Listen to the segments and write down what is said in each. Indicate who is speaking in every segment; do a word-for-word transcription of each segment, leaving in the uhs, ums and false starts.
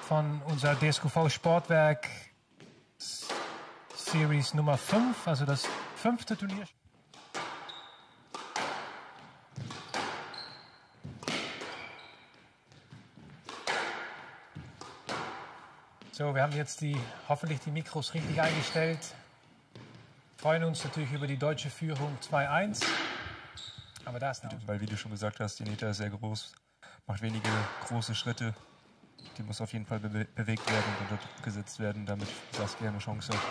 Speaker 1: von unserer D S Q V Sportwerk Series Nummer fünf, also das fünfte Turnier. So, wir haben jetzt die, hoffentlich die Mikros richtig eingestellt. Freuen uns natürlich über die deutsche Führung zwei eins. Aber da ist noch.
Speaker 2: Weil, wie du schon gesagt hast, die Neta ist sehr groß, macht wenige große Schritte. Die muss auf jeden Fall be bewegt werden und unter Druck gesetzt werden, damit Saskia eine Chance hat.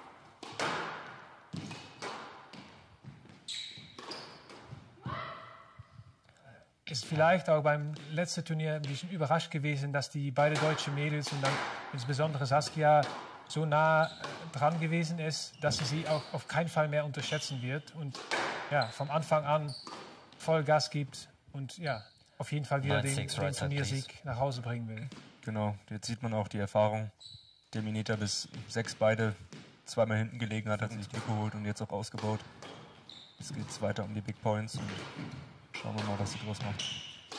Speaker 1: Ist vielleicht auch beim letzten Turnier ein bisschen überrascht gewesen, dass die beiden deutschen Mädels und dann insbesondere Saskia so nah äh, dran gewesen ist, dass sie sie auch auf keinen Fall mehr unterschätzen wird und ja, vom Anfang an voll Gas gibt und ja, auf jeden Fall wieder den, den Turniersieg nach Hause bringen will.
Speaker 2: Genau, jetzt sieht man auch die Erfahrung. Demineta bis sechs beide zweimal hinten gelegen hat, hat sich Glück geholt und jetzt auch ausgebaut. Jetzt geht es weiter um die Big Points und schauen wir mal, was sie draus macht.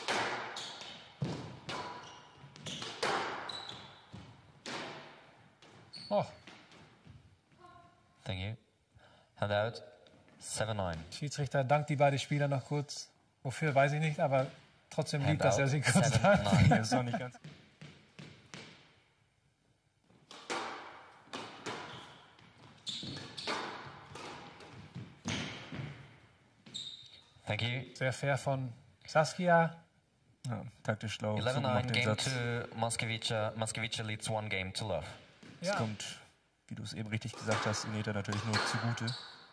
Speaker 1: Oh.
Speaker 3: Thank you. Handout seven nine.
Speaker 1: Schiedsrichter dankt die beiden Spieler noch kurz. Wofür, weiß ich nicht, aber trotzdem lieb, dass er sie kurz
Speaker 3: seven,
Speaker 1: dankt.
Speaker 3: nine.
Speaker 2: Das ist auch nicht ganz.
Speaker 3: Thank you.
Speaker 1: Sehr fair von Saskia.
Speaker 2: Ja, taktisch schlau.
Speaker 3: eleven
Speaker 2: So
Speaker 3: nine,
Speaker 2: den
Speaker 3: game
Speaker 2: Satz.
Speaker 3: to Moscovici. Moscovici leads one game to love.
Speaker 2: Es
Speaker 1: Ja.
Speaker 2: kommt, wie du es eben richtig gesagt hast, Ineta natürlich nur zugute.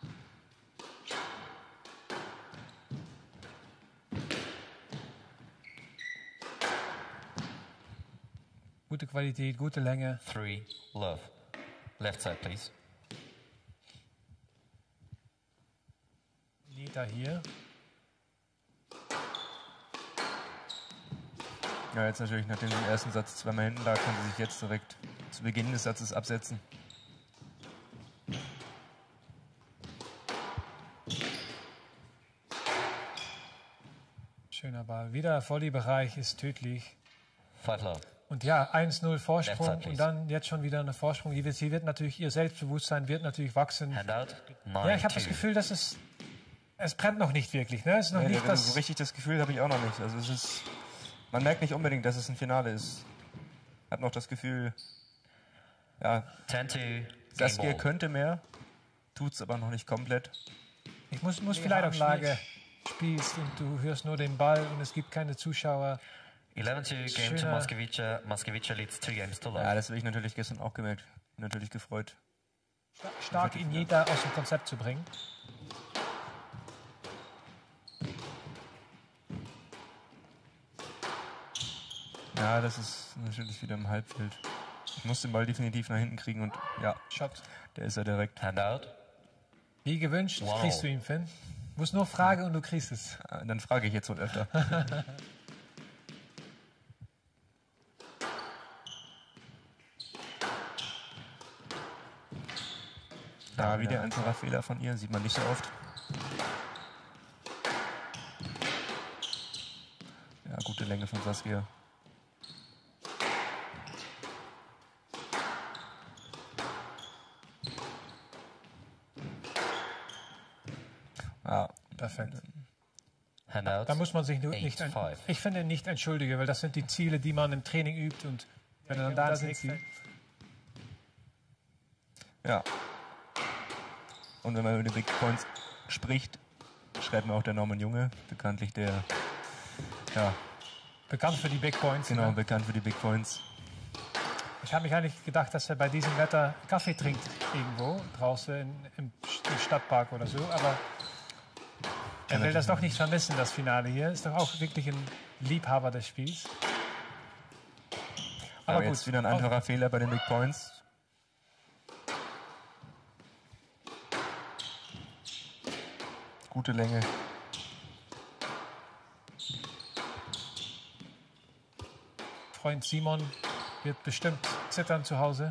Speaker 1: Gute Qualität, gute Länge.
Speaker 3: Three love. Left side, please.
Speaker 1: Neta hier.
Speaker 2: Ja, jetzt natürlich, nachdem sie im ersten Satz zweimal hinten lag, kann sie sich jetzt direkt zu Beginn des Satzes absetzen.
Speaker 1: Schöner Ball. Wieder Volleybereich ist tödlich.
Speaker 3: Five love.
Speaker 1: Und ja, eins null
Speaker 3: Left
Speaker 1: Vorsprung
Speaker 3: side, please.
Speaker 1: und dann jetzt schon wieder eine Vorsprung. Sie wird, sie wird natürlich, ihr Selbstbewusstsein wird natürlich wachsen.
Speaker 3: Handout nine
Speaker 1: Ja, ich habe
Speaker 3: two.
Speaker 1: das Gefühl, dass es, es brennt noch nicht wirklich. Ne? Es ist noch
Speaker 2: Ja,
Speaker 1: nicht
Speaker 2: so
Speaker 1: das,
Speaker 2: richtig das Gefühl habe ich auch noch nicht. Also es ist, man merkt nicht unbedingt, dass es ein Finale ist. Ich habe noch das Gefühl, ja,
Speaker 3: ten two.
Speaker 2: Saskia
Speaker 3: Game ball.
Speaker 2: könnte mehr, tut's aber noch nicht komplett.
Speaker 1: ich muss, muss
Speaker 2: Die
Speaker 1: vielleicht auch
Speaker 2: Anlage
Speaker 1: spielst und du hörst nur den Ball und es gibt keine Zuschauer.
Speaker 3: eleven two, game to
Speaker 1: Schöner-
Speaker 3: Moscovici. Moscovici leads two games to love.
Speaker 2: Ja, das habe ich natürlich gestern auch gemerkt. Bin natürlich gefreut.
Speaker 1: Stark in jeder aus dem Konzept zu bringen.
Speaker 2: Ja, das ist natürlich wieder im Halbfeld. Ich muss den Ball definitiv nach hinten kriegen und ja,
Speaker 1: Shot.
Speaker 2: der ist ja direkt.
Speaker 3: Handout.
Speaker 1: Wie gewünscht,
Speaker 3: Wow.
Speaker 1: kriegst du ihn, Finn. Muss nur fragen und du kriegst es.
Speaker 2: Ja, dann frage ich jetzt wohl öfter. Ja, wieder ein einfacher Fehler von ihr, sieht man nicht so oft. Ja, gute Länge von Saskia. Ja,
Speaker 1: Perfekt.
Speaker 3: Handout.
Speaker 1: Da muss man sich nur
Speaker 3: Eight,
Speaker 1: nicht, ein,
Speaker 3: five.
Speaker 1: ich finde, nicht entschuldigen, weil das sind die Ziele, die man im Training übt und wenn er dann da sind sie.
Speaker 2: Ja. Und wenn man über die Big Points spricht, schreibt mir auch der Norman Junge, bekanntlich der, ja,
Speaker 1: Bekannt für die Big Points.
Speaker 2: genau,
Speaker 1: Ne?
Speaker 2: bekannt für die Big Points.
Speaker 1: Ich habe mich eigentlich gedacht, dass er bei diesem Wetter Kaffee trinkt irgendwo draußen in, im St- Stadtpark oder so, aber er will das doch nicht vermissen, das Finale hier. Ist doch auch wirklich ein Liebhaber des Spiels.
Speaker 2: Aber
Speaker 1: Aber
Speaker 2: jetzt
Speaker 1: gut.
Speaker 2: wieder ein einfacher Fehler bei den Big Points. Gute Länge.
Speaker 1: Freund Simon wird bestimmt zittern zu Hause.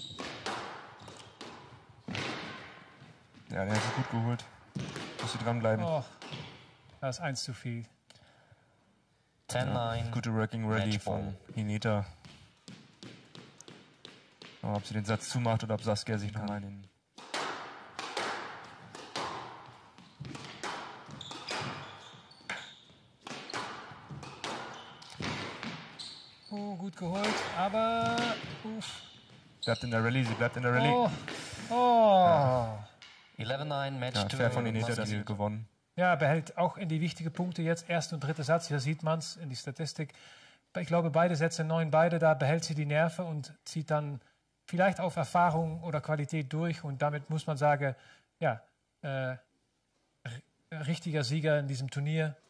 Speaker 2: Ja, der hat sich gut geholt. Muss hier dranbleiben.
Speaker 1: Oh, das ist eins zu viel.
Speaker 3: ten nine.
Speaker 2: Gute Working Ready
Speaker 3: Matchball.
Speaker 2: von Hineta. Aber ob sie den Satz zumacht oder ob Saskia sich nochmal in den...
Speaker 1: Oh, gut geholt, aber... Uff.
Speaker 2: Bleibt in der Rallye, sie bleibt in der Rallye.
Speaker 1: Oh. Oh.
Speaker 3: eleven nine, Match
Speaker 2: Ja,
Speaker 3: to
Speaker 2: fair von Ineta, das
Speaker 3: Maskiewicz.
Speaker 2: gewonnen.
Speaker 1: Ja, behält auch in die wichtigen Punkte jetzt erster und dritter Satz. Hier sieht man es in die Statistik. Ich glaube, beide Sätze neun, beide, da behält sie die Nerven und zieht dann vielleicht auf Erfahrung oder Qualität durch. Und damit muss man sagen, ja, äh, richtiger Sieger in diesem Turnier.